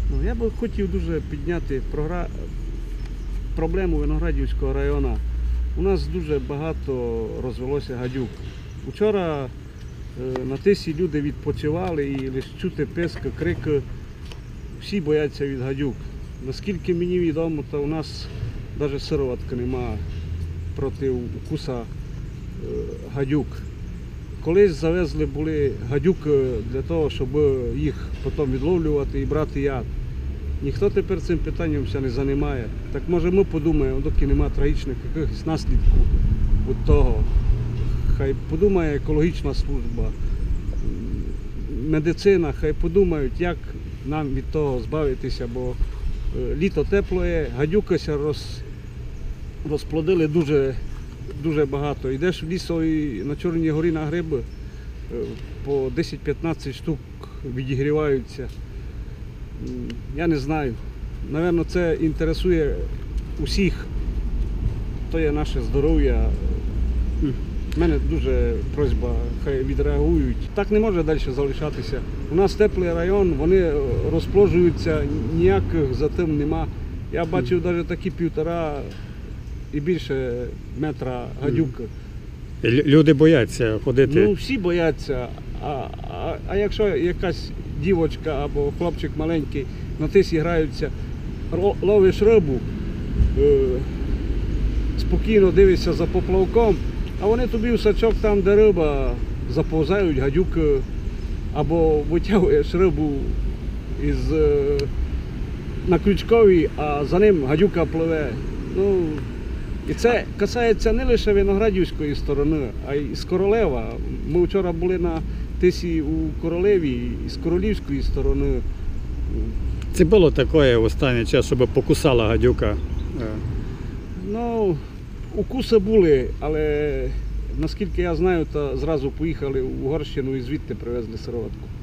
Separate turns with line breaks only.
Ну, я би хотів дуже підняти проблему Виноградівського району. У нас дуже багато розвелося гадюк. Вчора на тисі люди відпочивали і лише чути писк, крик. Всі бояться від гадюк. Наскільки мені відомо, то у нас навіть сироватки немає проти укуса гадюк. Колись завезли були гадюк для того, щоб їх потім відловлювати і брати яд. Ніхто тепер цим питанням не займає. Так може ми подумаємо, доки немає трагічних якихось наслідків від того. Хай подумає екологічна служба, медицина, хай подумають, як нам від того збавитися, бо літо тепле, гадюкися розплодили дуже багато. Йдеш в лісо і на Чорній горі на гриби, по 10-15 штук відігріваються. Я не знаю. Напевно, це інтересує усіх. То є наше здоров'я. У мене дуже просьба, хай відреагують. Так не може далі залишатися. У нас теплий район, вони розплоджуються, ніяких затим нема. Я бачив навіть такі 1,5 і більше метра гадюк.
Люди бояться ходити.
Ну, всі бояться. А якщо якась дівчинка або хлопчик маленький на тисі граються, ловиш рибу, спокійно дивишся за поплавком, а вони тобі в сачок там, де риба, заповзають гадюки, або витягуєш рибу на крючковій, а за ним гадюка пливе. Ну, і це касається не лише Виноградівської сторони, а й з Королева. Ми вчора були на тисі у Королеві і з Королівської сторони.
Це було таке в останній час, щоб покусала гадюка?
Ну, укуси були, але наскільки я знаю, то зразу поїхали в Угорщину і звідти привезли сироватку.